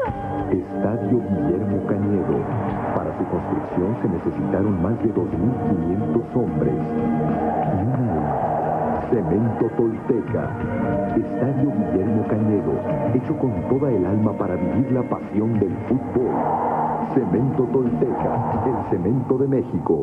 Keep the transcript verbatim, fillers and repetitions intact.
Estadio Guillermo Cañedo. Para su construcción se necesitaron más de dos mil quinientos hombres y un alma. Cemento Tolteca. Estadio Guillermo Cañedo, hecho con toda el alma para vivir la pasión del fútbol. Cemento Tolteca, el cemento de México.